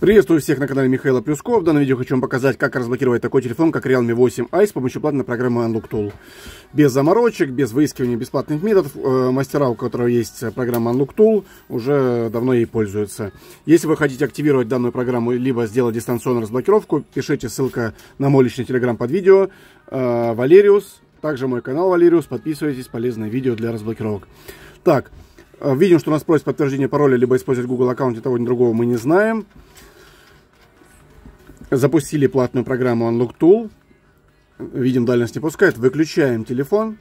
Приветствую всех на канале Михаила Плюско. В данном видео хочу вам показать, как разблокировать такой телефон, как Realme 8i с помощью платной программы Unlock Tool. Без заморочек, без выискивания бесплатных методов. Мастера, у которых есть программа Unlock Tool, уже давно ей пользуются. Если вы хотите активировать данную программу, либо сделать дистанционную разблокировку, пишите, ссылка на мой личный телеграм под видео. Валериус, также мой канал Валериус. Подписывайтесь, полезное видео для разблокировок. Так, видим, что нас просят подтверждение пароля, либо использовать Google аккаунт, и того ни другого мы не знаем. Запустили платную программу Unlock Tool. Видим, дальность не пускает. Выключаем телефон.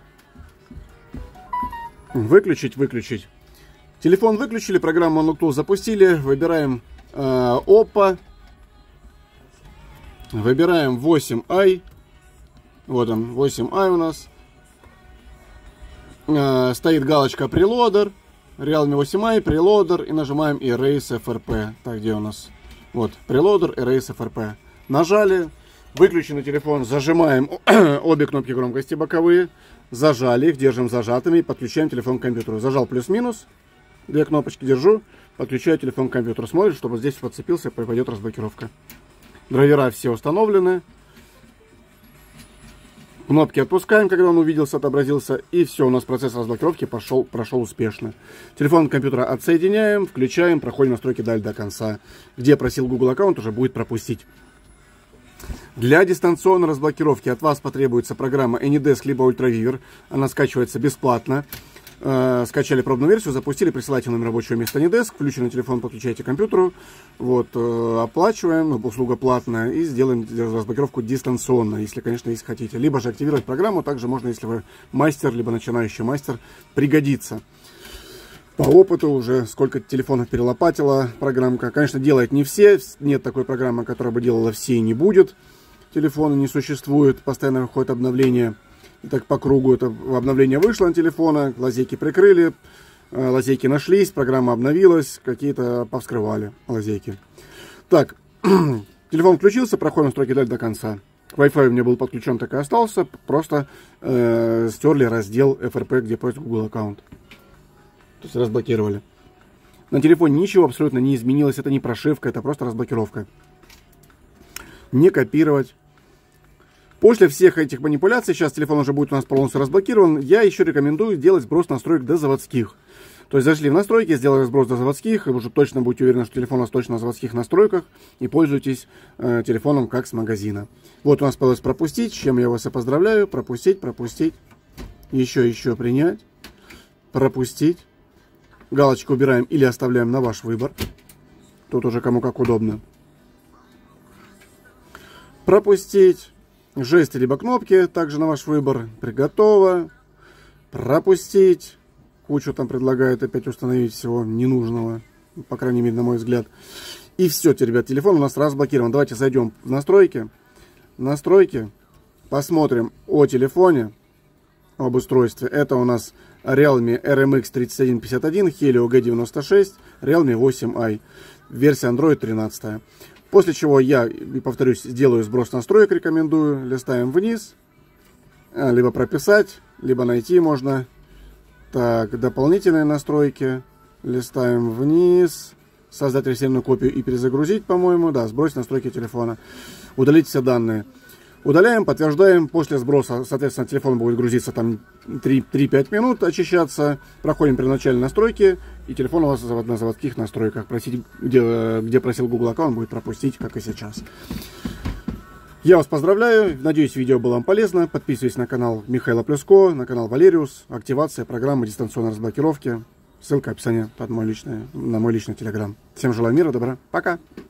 Выключить. Телефон выключили, программу Unlock Tool запустили. Выбираем Oppo. Выбираем 8i. Вот он, 8i у нас. Стоит галочка Preloader. Realme 8i, Preloader. И нажимаем Erase FRP. Так, где у нас? Вот, Preloader, Erase FRP. Нажали, выключенный телефон, зажимаем обе кнопки громкости боковые, зажали их, держим зажатыми и подключаем телефон к компьютеру. Зажал плюс-минус, две кнопочки держу, подключаю телефон к компьютеру. Смотрит, чтобы здесь подцепился, пойдет разблокировка. Драйвера все установлены. Кнопки отпускаем, когда он увиделся, отобразился. И все, у нас процесс разблокировки прошел успешно. Телефон компьютера отсоединяем, включаем, проходим настройки далее до конца. Где просил Google аккаунт, уже будет пропустить. Для дистанционной разблокировки от вас потребуется программа AnyDesk либо UltraViewer. Она скачивается бесплатно. Скачали пробную версию, запустили, присылайте номер рабочего места AnyDesk, включенный телефон подключаете к компьютеру, вот, оплачиваем, услуга платная, и сделаем разблокировку дистанционно, если, конечно, если хотите. Либо же активировать программу, также можно, если вы мастер, либо начинающий мастер, пригодится. По опыту уже сколько телефонов перелопатила программка. Конечно, делает не все, нет такой программы, которая бы делала все, и не будет. Телефона не существует, постоянно выходит обновление. И так по кругу это обновление вышло на телефона, лазейки прикрыли, лазейки нашлись, программа обновилась, какие-то повскрывали лазейки. Так, телефон включился, проходим настройки далее до конца. Wi-Fi у меня был подключен, так и остался, просто стерли раздел FRP, где просит Google аккаунт. То есть разблокировали. На телефоне ничего абсолютно не изменилось, это не прошивка, это просто разблокировка. Не копировать. После всех этих манипуляций, сейчас телефон уже будет у нас полностью разблокирован, я еще рекомендую делать сброс настроек до заводских. То есть зашли в настройки, сделали сброс до заводских, и уже точно будете уверены, что телефон у нас точно на заводских настройках, и пользуйтесь телефоном как с магазина. Вот у нас получилось пропустить, с чем я вас и поздравляю. Пропустить. Еще принять. Пропустить. Галочку убираем или оставляем на ваш выбор. Тут уже кому как удобно. Пропустить. Жесты либо кнопки, также на ваш выбор. Приготово. Пропустить. Кучу там предлагают опять установить всего ненужного. По крайней мере, на мой взгляд. И все, ребят, телефон у нас разблокирован. Давайте зайдем в настройки. Настройки. Посмотрим о телефоне. Об устройстве. Это у нас Realme RMX 3151, Helio G96, Realme 8i. Версия Android 13. После чего я, повторюсь, сделаю сброс настроек, рекомендую. Листаем вниз. Либо прописать, либо найти можно. Так, дополнительные настройки. Листаем вниз. Создать резервную копию и перезагрузить, по-моему. Да, сбросить настройки телефона. Удалить все данные. Удаляем, подтверждаем. После сброса, соответственно, телефон будет грузиться там 3-5 минут, очищаться. Проходим первоначальные настройки. И телефон у вас на заводских настройках. Просить, где просил Google аккаунт, будет пропустить, как и сейчас. Я вас поздравляю. Надеюсь, видео было вам полезно. Подписывайтесь на канал Михаила Плюско, на канал Валериус. Активация программы дистанционной разблокировки. Ссылка в описании на мой личный телеграм. Всем желаю мира, добра. Пока.